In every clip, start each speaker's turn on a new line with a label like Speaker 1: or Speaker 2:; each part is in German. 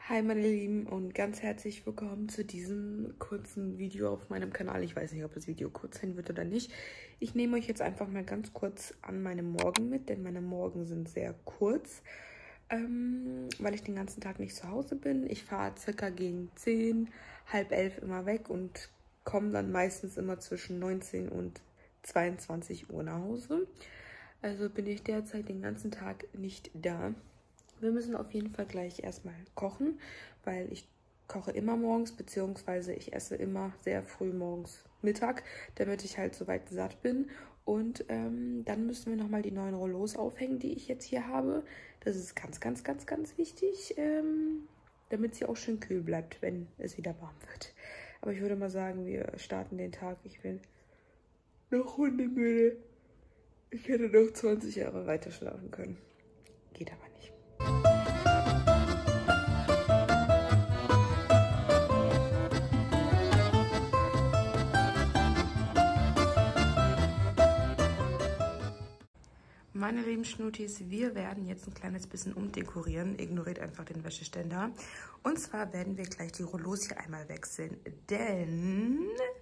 Speaker 1: Hi meine Lieben und ganz herzlich willkommen zu diesem kurzen Video auf meinem Kanal. Ich weiß nicht, ob das Video kurz sein wird oder nicht. Ich nehme euch jetzt einfach mal ganz kurz an meinem Morgen mit, denn meine Morgen sind sehr kurz, weil ich den ganzen Tag nicht zu Hause bin. Ich fahre circa gegen 10, halb 11 immer weg und komme dann meistens immer zwischen 19 und 22 Uhr nach Hause. Also bin ich derzeit den ganzen Tag nicht da. Wir müssen auf jeden Fall gleich erstmal kochen, weil ich koche immer morgens, beziehungsweise ich esse immer sehr früh morgens Mittag, damit ich halt soweit satt bin. Und dann müssen wir nochmal die neuen Rollos aufhängen, die ich jetzt hier habe. Das ist ganz, ganz, ganz, ganz wichtig, damit sie auch schön kühl bleibt, wenn es wieder warm wird. Aber ich würde mal sagen, wir starten den Tag. Ich bin noch hundemüde. Ich hätte noch 20 Jahre weiter schlafen können. Geht aber nicht. Meine lieben Schnutis, wir werden jetzt ein kleines bisschen umdekorieren. Ignoriert einfach den Wäscheständer. Und zwar werden wir gleich die Rollos hier einmal wechseln, denn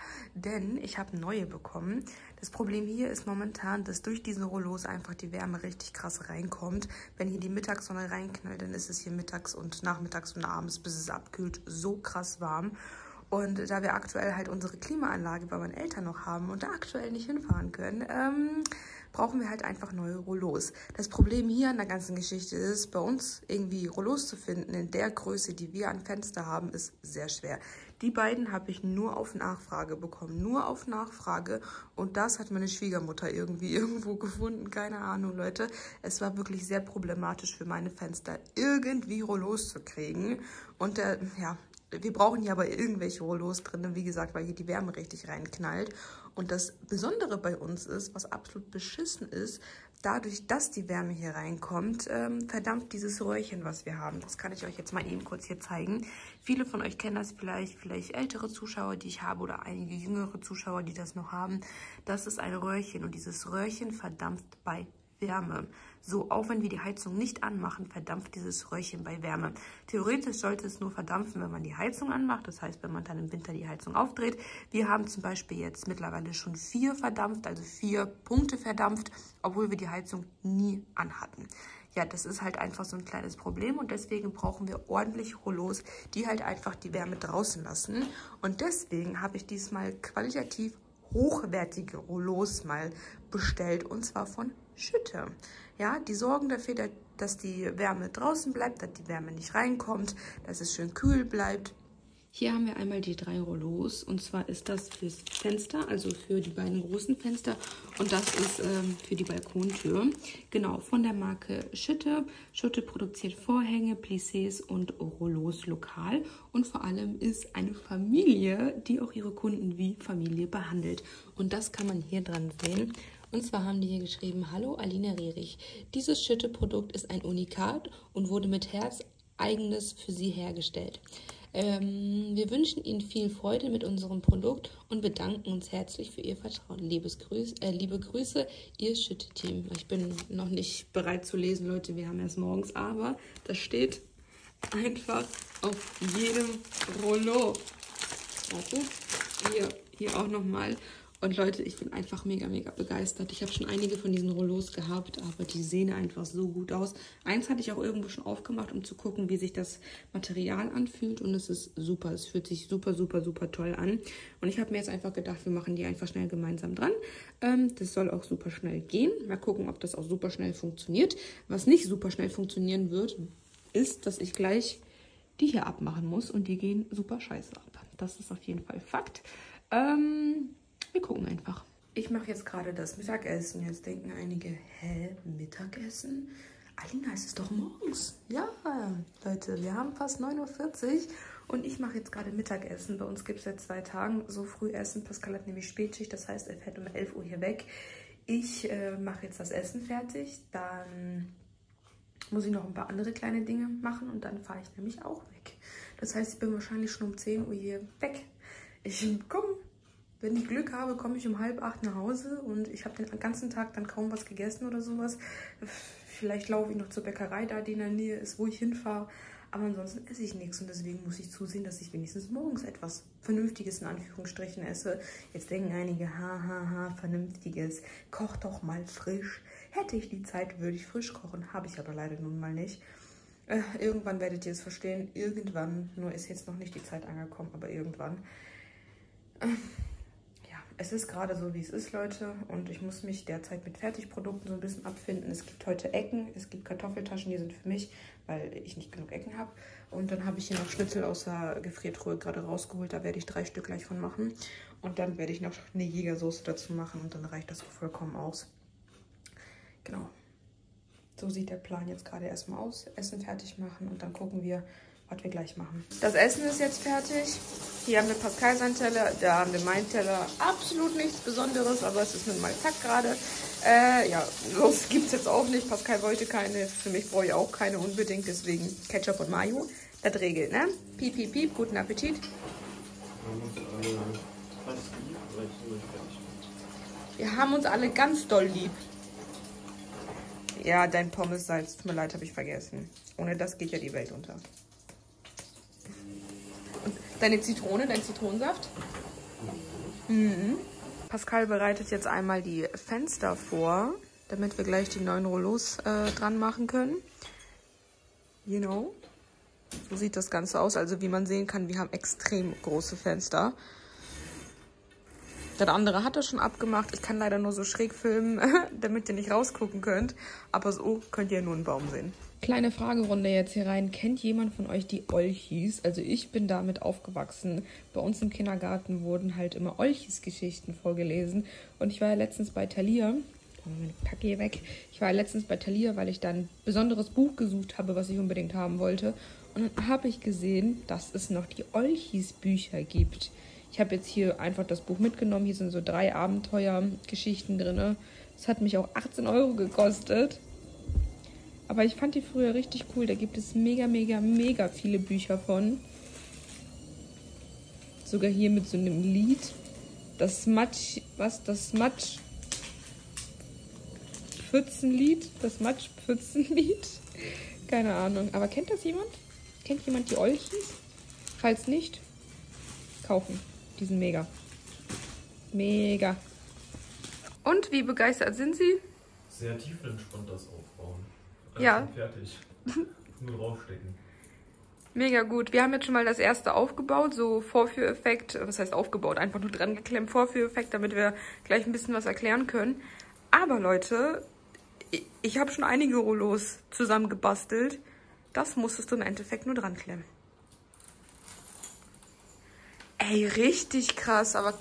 Speaker 1: ich habe neue bekommen. Das Problem hier ist momentan, dass durch diese Rollos einfach die Wärme richtig krass reinkommt. Wenn hier die Mittagssonne reinknallt, dann ist es hier mittags und nachmittags und abends, bis es abkühlt, so krass warm. Und da wir aktuell halt unsere Klimaanlage bei meinen Eltern noch haben und da aktuell nicht hinfahren können, brauchen wir halt einfach neue Rollos. Das Problem hier an der ganzen Geschichte ist, bei uns irgendwie Rollos zu finden in der Größe, die wir an Fenster haben, ist sehr schwer. Die beiden habe ich nur auf Nachfrage bekommen, nur auf Nachfrage. Und das hat meine Schwiegermutter irgendwo gefunden, keine Ahnung, Leute. Es war wirklich sehr problematisch für meine Fenster, irgendwie Rollos zu kriegen. Und ja, wir brauchen hier aber irgendwelche Rollos drin, wie gesagt, weil hier die Wärme richtig reinknallt. Und das Besondere bei uns ist, was absolut beschissen ist, dadurch, dass die Wärme hier reinkommt, verdampft dieses Röhrchen, was wir haben. Das kann ich euch jetzt mal eben kurz hier zeigen. Viele von euch kennen das vielleicht ältere Zuschauer, die ich habe, oder einige jüngere Zuschauer, die das noch haben. Das ist ein Röhrchen und dieses Röhrchen verdampft bei Wärme. So, auch wenn wir die Heizung nicht anmachen, verdampft dieses Röhrchen bei Wärme. Theoretisch sollte es nur verdampfen, wenn man die Heizung anmacht. Das heißt, wenn man dann im Winter die Heizung aufdreht. Wir haben zum Beispiel jetzt mittlerweile schon 4 verdampft, also 4 Punkte verdampft, obwohl wir die Heizung nie anhatten. Ja, das ist halt einfach so ein kleines Problem und deswegen brauchen wir ordentlich Rollos, die halt einfach die Wärme draußen lassen. Und deswegen habe ich diesmal qualitativ hochwertige Rollos mal bestellt, und zwar von Schütte. Ja, die sorgen dafür, dass die Wärme draußen bleibt, dass die Wärme nicht reinkommt, dass es schön kühl bleibt. Hier haben wir einmal die 3 Rollos, und zwar ist das fürs Fenster, also für die beiden großen Fenster, und das ist für die Balkontür. Genau, von der Marke Schütte. Schütte produziert Vorhänge, Plissés und Rollos lokal, und vor allem ist eine Familie, die auch ihre Kunden wie Familie behandelt. Und das kann man hier dran sehen. Und zwar haben die hier geschrieben: Hallo Aline Rerich, dieses Schütte-Produkt ist ein Unikat und wurde mit Herzeigenes für Sie hergestellt. Wir wünschen Ihnen viel Freude mit unserem Produkt und bedanken uns herzlich für Ihr Vertrauen. Liebe Grüße, Ihr Schütte-Team. Ich bin noch nicht bereit zu lesen, Leute, wir haben erst morgens, aber das steht einfach auf jedem Rollo. Warte, hier auch nochmal. Und Leute, ich bin einfach mega, mega begeistert. Ich habe schon einige von diesen Rollos gehabt, aber die sehen einfach so gut aus. Eins hatte ich auch irgendwo schon aufgemacht, um zu gucken, wie sich das Material anfühlt. Und es ist super. Es fühlt sich super, super, super toll an. Und ich habe mir jetzt einfach gedacht, wir machen die einfach schnell gemeinsam dran. Das soll auch super schnell gehen. Mal gucken, ob das auch super schnell funktioniert. Was nicht super schnell funktionieren wird, ist, dass ich gleich die hier abmachen muss. Und die gehen super scheiße ab. Das ist auf jeden Fall Fakt. Wir gucken einfach. Ich mache jetzt gerade das Mittagessen. Jetzt denken einige, hä, Mittagessen? Alina, es ist doch morgens. Ja, Leute, wir haben fast 9:40 Uhr und ich mache jetzt gerade Mittagessen. Bei uns gibt es seit 2 Tagen so früh Essen. Pascal hat nämlich Spätschicht, das heißt, er fährt um 11 Uhr hier weg. Ich mache jetzt das Essen fertig. Dann muss ich noch ein paar andere kleine Dinge machen und dann fahre ich nämlich auch weg. Das heißt, ich bin wahrscheinlich schon um 10 Uhr hier weg. Wenn ich Glück habe, komme ich um 7:30 nach Hause und ich habe den ganzen Tag dann kaum was gegessen oder sowas. Vielleicht laufe ich noch zur Bäckerei, da die in der Nähe ist, wo ich hinfahre. Aber ansonsten esse ich nichts und deswegen muss ich zusehen, dass ich wenigstens morgens etwas Vernünftiges in Anführungsstrichen esse. Jetzt denken einige, Vernünftiges, koch doch mal frisch. Hätte ich die Zeit, würde ich frisch kochen, habe ich aber leider nun mal nicht. Irgendwann werdet ihr es verstehen, irgendwann, nur ist jetzt noch nicht die Zeit angekommen, aber irgendwann. Ja, es ist gerade so, wie es ist, Leute, und ich muss mich derzeit mit Fertigprodukten so ein bisschen abfinden. Es gibt heute Ecken, es gibt Kartoffeltaschen, die sind für mich, weil ich nicht genug Ecken habe. Und dann habe ich hier noch Schnitzel aus der Gefriertruhe gerade rausgeholt, da werde ich 3 Stück gleich von machen. Und dann werde ich noch eine Jägersoße dazu machen und dann reicht das vollkommen aus. Genau. So sieht der Plan jetzt gerade erstmal aus. Essen fertig machen und dann gucken wir, was wir gleich machen. Das Essen ist jetzt fertig. Hier haben wir Pascal seinen Teller, da haben wir meinen Teller. Absolut nichts Besonderes, aber es ist nun mal zack gerade. Ja, los gibt es jetzt auch nicht. Pascal wollte keine. Für mich brauche ich auch keine unbedingt. Deswegen Ketchup und Mayo. Das regelt, ne? Piep, piep, piep. Guten Appetit. Wir haben uns alle ganz doll lieb. Ja, dein Pommes-Salz, tut mir leid, habe ich vergessen. Ohne das geht ja die Welt unter. Und deine Zitrone, dein Zitronensaft? Mhm. Pascal bereitet jetzt einmal die Fenster vor, damit wir gleich die neuen Rollos dran machen können. Genau. So sieht das Ganze aus. Also wie man sehen kann, wir haben extrem große Fenster. Das andere hat er schon abgemacht. Ich kann leider nur so schräg filmen, damit ihr nicht rausgucken könnt. Aber so könnt ihr nur einen Baum sehen. Kleine Fragerunde jetzt hier rein. Kennt jemand von euch die Olchis? Also ich bin damit aufgewachsen. Bei uns im Kindergarten wurden halt immer Olchis-Geschichten vorgelesen. Und ich war ja letztens bei Thalia. Oh, meine Kacke hier weg. Ich war ja letztens bei Thalia, weil ich da ein besonderes Buch gesucht habe, was ich unbedingt haben wollte. Und dann habe ich gesehen, dass es noch die Olchis-Bücher gibt. Ich habe jetzt hier einfach das Buch mitgenommen. Hier sind so 3 Abenteuergeschichten drin. Das hat mich auch 18 € gekostet. Aber ich fand die früher richtig cool. Da gibt es mega, mega, mega viele Bücher von. Sogar hier mit so einem Lied. Das Matschpfützenlied. Das Matschpfützenlied. Keine Ahnung. Aber kennt das jemand? Kennt jemand die Olchis? Falls nicht, kaufen. Die sind mega. Mega. Und wie begeistert sind Sie?
Speaker 2: Sehr tiefenentspannt das Aufbauen.
Speaker 1: Ja.
Speaker 2: Fertig. Nur draufstecken.
Speaker 1: Mega gut. Wir haben jetzt schon mal das erste aufgebaut, so Vorführeffekt. Was heißt aufgebaut? Einfach nur dran geklemmt, Vorführeffekt, damit wir gleich ein bisschen was erklären können. Aber Leute, ich habe schon einige Rollos zusammengebastelt. Das musstest du im Endeffekt nur dran klemmen. Ey, richtig krass, aber...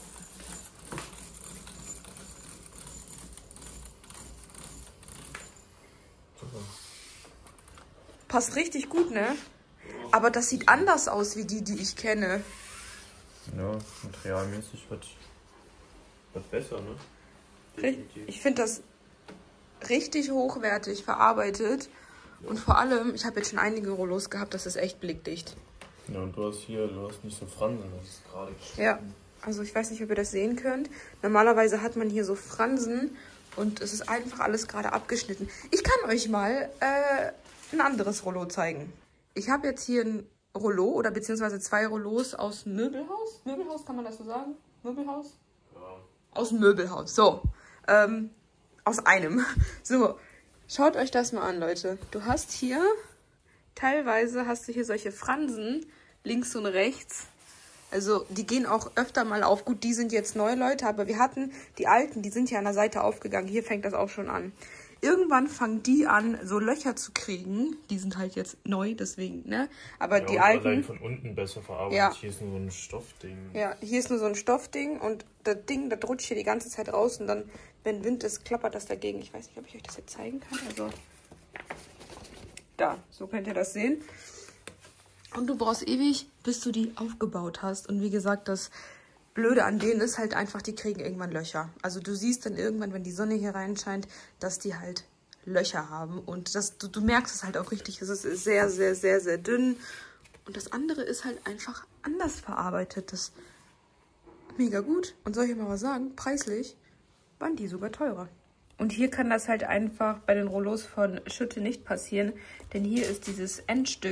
Speaker 2: Super.
Speaker 1: Passt richtig gut, ne? Aber das sieht anders aus wie die ich kenne.
Speaker 2: Ja, materialmäßig wird besser, ne?
Speaker 1: Definitiv. Ich finde das richtig hochwertig verarbeitet. Ja. Und vor allem, ich habe jetzt schon einige Rollos gehabt, das ist echt blickdicht.
Speaker 2: Ja, und du hast nicht so Fransen, das ist gerade geschnitten.
Speaker 1: Ja, also ich weiß nicht, ob ihr das sehen könnt. Normalerweise hat man hier so Fransen und es ist einfach alles gerade abgeschnitten. Ich kann euch mal ein anderes Rollo zeigen. Ich habe jetzt hier ein Rollo oder beziehungsweise 2 Rollos aus dem Möbelhaus. Möbelhaus, kann man das so sagen? Möbelhaus?
Speaker 2: Ja.
Speaker 1: Aus dem Möbelhaus, so. Aus einem. So, schaut euch das mal an, Leute. Du hast hier, teilweise hast du hier solche Fransen, links und rechts. Also die gehen auch öfter mal auf. Gut, die sind jetzt neu, Leute, aber wir hatten die alten, die sind ja an der Seite aufgegangen. Hier fängt das auch schon an. Irgendwann fangen die an, so Löcher zu kriegen. Die sind halt jetzt neu, deswegen, ne? Aber ja, die alten...
Speaker 2: allein von unten besser verarbeitet. Ja. Hier ist nur so ein Stoffding.
Speaker 1: Ja, hier ist nur so ein Stoffding und das Ding, das rutscht hier die ganze Zeit raus und dann, wenn Wind ist, klappert das dagegen. Ich weiß nicht, ob ich euch das jetzt zeigen kann. Also, da, so könnt ihr das sehen. Und du brauchst ewig, bis du die aufgebaut hast. Und wie gesagt, das Blöde an denen ist halt einfach, die kriegen irgendwann Löcher. Also du siehst dann irgendwann, wenn die Sonne hier reinscheint, dass die halt Löcher haben. Und das, du merkst es halt auch richtig, es ist sehr, sehr, sehr, sehr dünn. Und das andere ist halt einfach anders verarbeitet. Das ist mega gut. Und soll ich mal was sagen? Preislich waren die sogar teurer. Und hier kann das halt einfach bei den Rollos von Schütte nicht passieren. Denn hier ist dieses Endstück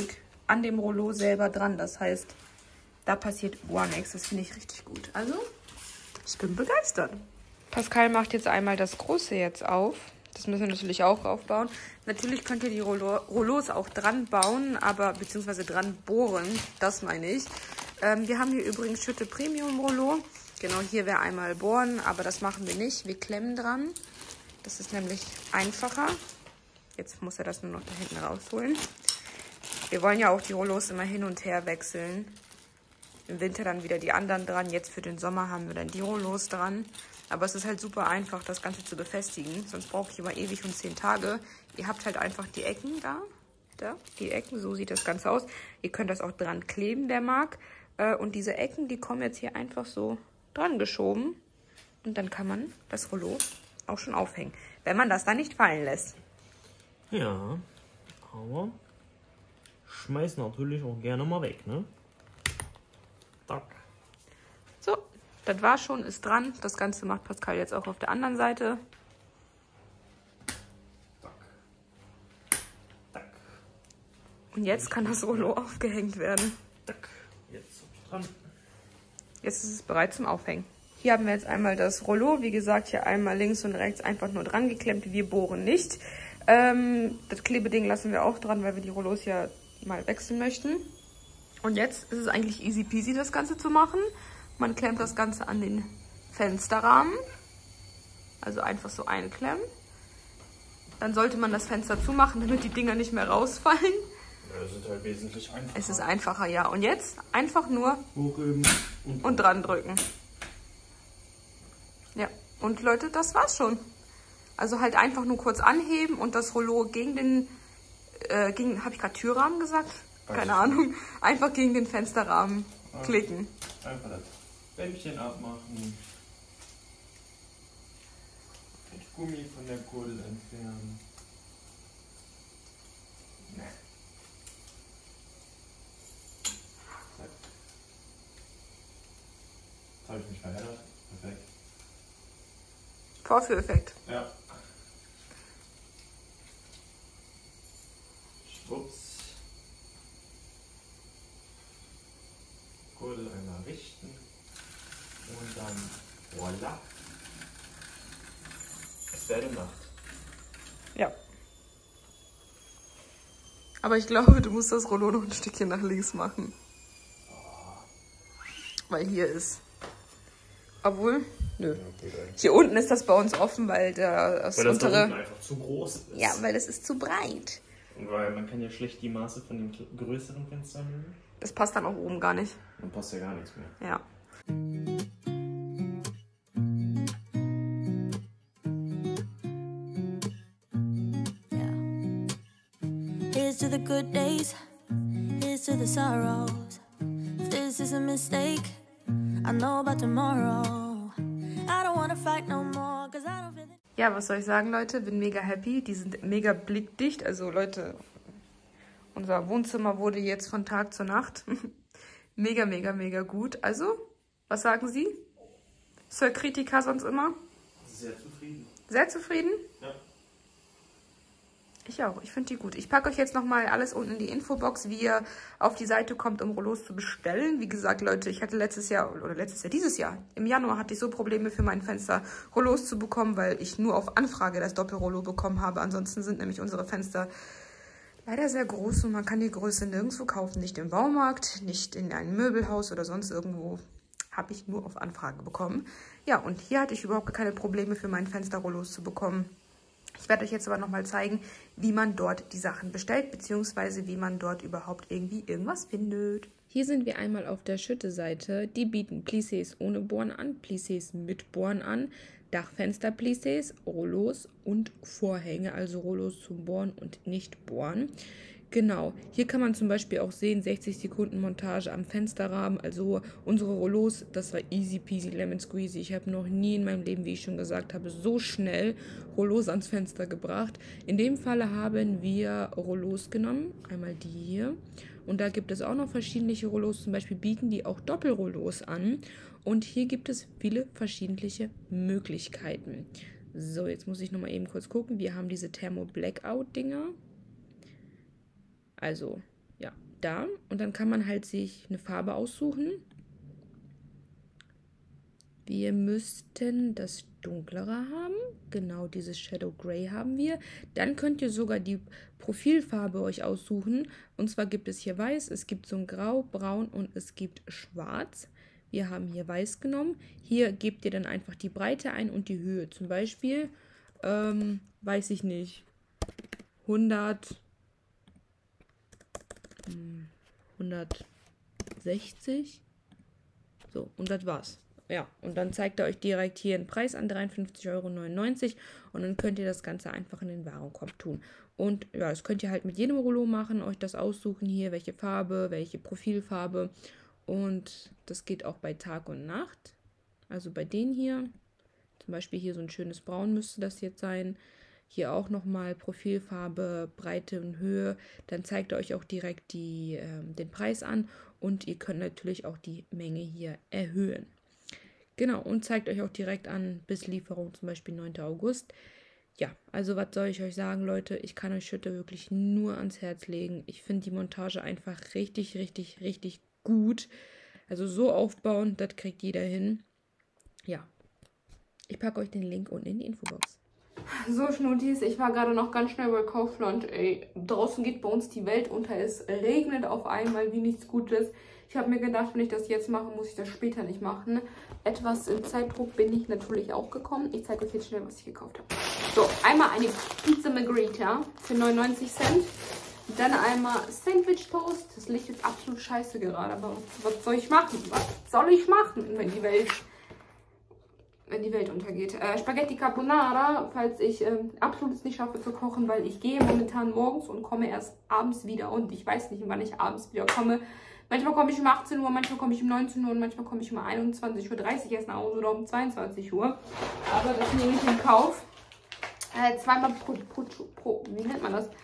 Speaker 1: an dem Rollo selber dran. Das heißt, da passiert gar nichts. Das finde ich richtig gut. Also, ich bin begeistert. Pascal macht jetzt einmal das Große jetzt auf. Das müssen wir natürlich auch aufbauen. Natürlich könnt ihr die Rollos auch dran bauen, aber beziehungsweise dran bohren. Das meine ich. Wir haben hier übrigens Schütte Premium Rollo. Genau, hier wäre einmal bohren, aber das machen wir nicht. Wir klemmen dran. Das ist nämlich einfacher. Jetzt muss er das nur noch da hinten rausholen. Wir wollen ja auch die Rollos immer hin und her wechseln. Im Winter dann wieder die anderen dran. Jetzt für den Sommer haben wir dann die Rollos dran. Aber es ist halt super einfach, das Ganze zu befestigen. Sonst brauche ich immer ewig und 10 Tage. Ihr habt halt einfach die Ecken da, die Ecken. So sieht das Ganze aus. Ihr könnt das auch dran kleben, wer mag. Und diese Ecken, die kommen jetzt hier einfach so dran geschoben. Und dann kann man das Rollo auch schon aufhängen. Wenn man das dann nicht fallen lässt.
Speaker 2: Ja, aber schmeiß natürlich auch gerne mal weg, ne? Tack.
Speaker 1: So, das war schon, ist dran. Das Ganze macht Pascal jetzt auch auf der anderen Seite.
Speaker 2: Tack. Tack.
Speaker 1: Und jetzt kann das Rollo aufgehängt werden.
Speaker 2: Tack. Jetzt hab ich dran.
Speaker 1: Jetzt ist es bereit zum Aufhängen. Hier haben wir jetzt einmal das Rollo. Wie gesagt, hier einmal links und rechts einfach nur dran geklemmt. Wir bohren nicht. Das Klebeding lassen wir auch dran, weil wir die Rollos ja mal wechseln möchten. Und jetzt ist es eigentlich easy peasy, das Ganze zu machen. Man klemmt das Ganze an den Fensterrahmen. Also einfach so einklemmen. Dann sollte man das Fenster zumachen, damit die Dinger nicht mehr rausfallen.
Speaker 2: Ja, das ist halt wesentlich einfacher.
Speaker 1: Es ist einfacher, ja. Und jetzt einfach nur
Speaker 2: hochheben
Speaker 1: und dran drücken. Ja, und Leute, das war's schon. Also halt einfach nur kurz anheben und das Rollo gegen den, habe ich gerade Türrahmen gesagt? Keine Ahnung. Einfach gegen den Fensterrahmen klicken.
Speaker 2: Einfach das Bändchen abmachen. Das Gummi von der Kordel entfernen. Ne. Zack. Jetzt habe ich mich verheddert. Perfekt.
Speaker 1: Vorführeffekt.
Speaker 2: Ja. Schwupps. Kordel einmal richten. Und dann voila. Es werde Nacht.
Speaker 1: Ja. Aber ich glaube, du musst das Rollo noch ein Stückchen nach links machen. Weil hier ist. Obwohl, nö. Hier unten ist das bei uns offen, weil das untere.
Speaker 2: Da unten einfach zu groß ist.
Speaker 1: Ja, weil es ist zu breit.
Speaker 2: Und weil man kann ja schlecht die Maße von dem größeren Fenster nehmen.
Speaker 1: Das passt dann auch oben gar nicht.
Speaker 2: Dann passt ja gar nichts mehr.
Speaker 1: Ja.
Speaker 3: Here's to the good days, here's to the sorrows. If this is a mistake, I know about tomorrow. I don't wanna fight no more, cause I don't feel it.
Speaker 1: Ja, was soll ich sagen, Leute? Bin mega happy. Die sind mega blickdicht. Also, Leute, unser Wohnzimmer wurde jetzt von Tag zur Nacht mega, mega, mega gut. Also, was sagen Sie? Sir Kritika sonst immer?
Speaker 2: Sehr zufrieden.
Speaker 1: Sehr zufrieden?
Speaker 2: Ja.
Speaker 1: Ich auch. Ich finde die gut. Ich packe euch jetzt nochmal alles unten in die Infobox, wie ihr auf die Seite kommt, um Rollos zu bestellen. Wie gesagt, Leute, ich hatte dieses Jahr, im Januar hatte ich so Probleme für mein Fenster Rollos zu bekommen, weil ich nur auf Anfrage das Doppelrollo bekommen habe. Ansonsten sind nämlich unsere Fenster leider sehr groß und man kann die Größe nirgendwo kaufen. Nicht im Baumarkt, nicht in einem Möbelhaus oder sonst irgendwo. Habe ich nur auf Anfrage bekommen. Ja, und hier hatte ich überhaupt keine Probleme für mein Fenster Rollos zu bekommen. Ich werde euch jetzt aber nochmal zeigen, wie man dort die Sachen bestellt, beziehungsweise wie man dort überhaupt irgendwie irgendwas findet. Hier sind wir einmal auf der Schütte-Seite. Die bieten Plissés ohne Bohren an, Plissés mit Bohren an, Dachfenster-Plissés, Rollos und Vorhänge, also Rollos zum Bohren und nicht Bohren. Genau, hier kann man zum Beispiel auch sehen, 60 Sekunden Montage am Fensterrahmen, also unsere Rollos, das war easy peasy lemon squeezy. Ich habe noch nie in meinem Leben, wie ich schon gesagt habe, so schnell Rollos ans Fenster gebracht. In dem Falle haben wir Rollos genommen, einmal die hier. Und da gibt es auch noch verschiedene Rollos, zum Beispiel bieten die auch Doppelrollos an. Und hier gibt es viele verschiedene Möglichkeiten. So, jetzt muss ich nochmal eben kurz gucken. Wir haben diese Thermo Blackout-Dinger. Also, ja, da und dann kann man halt sich eine Farbe aussuchen. Wir müssten das dunklere haben. Genau, dieses Shadow Grey haben wir. Dann könnt ihr sogar die Profilfarbe euch aussuchen. Und zwar gibt es hier weiß, es gibt so ein Grau, Braun und es gibt Schwarz. Wir haben hier weiß genommen. Hier gebt ihr dann einfach die Breite ein und die Höhe. Zum Beispiel, weiß ich nicht, 160. So, und das war's. Ja, und dann zeigt er euch direkt hier einen Preis an, 53,99 € und dann könnt ihr das Ganze einfach in den Warenkorb tun. Und ja, das könnt ihr halt mit jedem Rollo machen, euch das aussuchen hier, welche Farbe, welche Profilfarbe und das geht auch bei Tag und Nacht. Also bei denen hier, zum Beispiel hier so ein schönes Braun müsste das jetzt sein. Hier auch nochmal Profilfarbe, Breite und Höhe. Dann zeigt er euch auch direkt den Preis an und ihr könnt natürlich auch die Menge hier erhöhen. Genau, und zeigt euch auch direkt an, bis Lieferung zum Beispiel 9. August. Ja, also was soll ich euch sagen, Leute? Ich kann euch Schütte wirklich nur ans Herz legen. Ich finde die Montage einfach richtig, richtig, richtig gut. Also so aufbauen, das kriegt jeder hin. Ja, ich packe euch den Link unten in die Infobox. So, Schnuttis, ich war gerade noch ganz schnell bei Kaufland. Ey, draußen geht bei uns die Welt unter. Es regnet auf einmal wie nichts Gutes. Ich habe mir gedacht, wenn ich das jetzt mache, muss ich das später nicht machen. Etwas im Zeitdruck bin ich natürlich auch gekommen. Ich zeige euch jetzt schnell, was ich gekauft habe. So, einmal eine Pizza Margherita für 99 Cent. Dann einmal Sandwich Toast. Das Licht ist absolut scheiße gerade, aber was soll ich machen? Was soll ich machen, wenn die Welt untergeht? Spaghetti Carbonara, falls ich absolut es nicht schaffe zu kochen, weil ich gehe momentan morgens und komme erst abends wieder und ich weiß nicht, wann ich abends wieder komme. Manchmal komme ich um 18 Uhr, manchmal komme ich um 19 Uhr und manchmal komme ich um 21:30 Uhr erst nach Hause oder um 22 Uhr. Aber das nehme ich in Kauf. Zweimal wie nennt man das?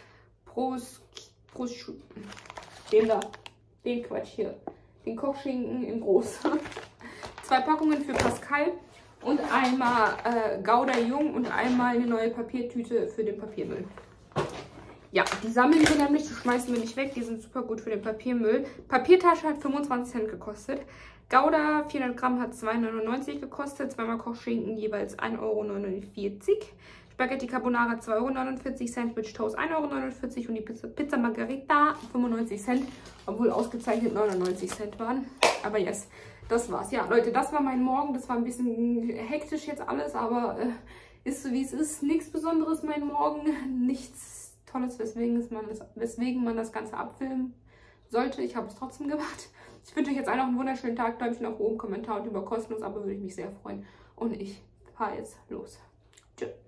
Speaker 1: Den Quatsch hier. Den Kochschinken in groß. 2 Packungen für Pascal und einmal Gouda Jung und einmal eine neue Papiertüte für den Papiermüll. Ja, die sammeln wir nämlich, die schmeißen wir nicht weg, die sind super gut für den Papiermüll. Papiertasche hat 25 Cent gekostet. Gouda 400 Gramm hat 2,99 € gekostet, zweimal Kochschinken jeweils 1,49 €. Spaghetti Carbonara 2,49 €, Sandwich Toast 1,49 € und die Pizza Margherita 95 Cent, obwohl ausgezeichnet 99 Cent waren. Aber yes, das war's. Ja, Leute, das war mein Morgen. Das war ein bisschen hektisch jetzt alles, aber ist so wie es ist. Nichts Besonderes mein Morgen, nichts Tolles, weswegen man das Ganze abfilmen sollte. Ich habe es trotzdem gemacht. Ich wünsche euch jetzt allen noch einen wunderschönen Tag. Däumchen nach oben, Kommentar und über kostenlos Abo würde ich mich sehr freuen. Und ich fahre jetzt los. Tschüss.